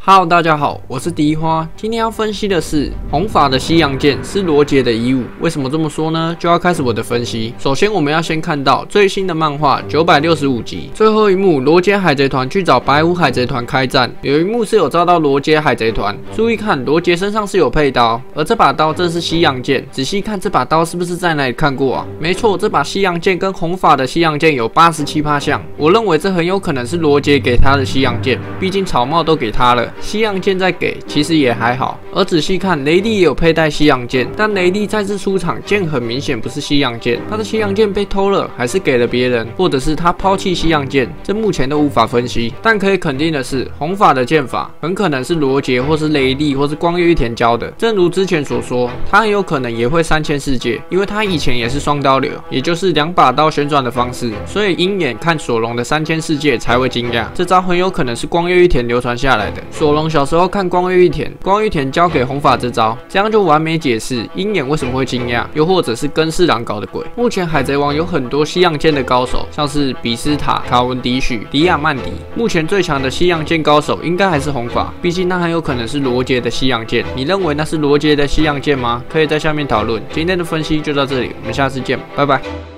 Hello， 大家好，我是迪花。今天要分析的是红发的西洋剑是罗杰的遗物。为什么这么说呢？就要开始我的分析。首先，我们要先看到最新的漫画965集最后一幕，罗杰海贼团去找白虎海贼团开战。有一幕是有照到罗杰海贼团，注意看，罗杰身上是有佩刀，而这把刀正是西洋剑。仔细看这把刀是不是在哪里看过啊？没错，这把西洋剑跟红发的西洋剑有87%像。我认为这很有可能是罗杰给他的西洋剑，毕竟草帽都给他了。西洋剑再给，其实也还好。而仔细看，雷利也有佩戴西洋剑，但雷利再次出场，剑很明显不是西洋剑，他的西洋剑被偷了，还是给了别人，或者是他抛弃西洋剑，这目前都无法分析。但可以肯定的是，红发的剑法很可能是罗杰或是雷利或是光月玉田教的。正如之前所说，他很有可能也会3000世界，因为他以前也是双刀流，也就是2把刀旋转的方式，所以鹰眼看索隆的3000世界才会惊讶。这招很有可能是光月玉田流传下来的。索隆小时候看光月玉田，光月玉田教给红发这招，这样就完美解释鹰眼为什么会惊讶，又或者是跟四郎搞的鬼。目前海贼王有很多西洋剑的高手，像是比斯塔、卡文迪许、迪亚曼迪。目前最强的西洋剑高手应该还是红发，毕竟那很有可能是罗杰的西洋剑。你认为那是罗杰的西洋剑吗？可以在下面讨论。今天的分析就到这里，我们下次见，拜拜。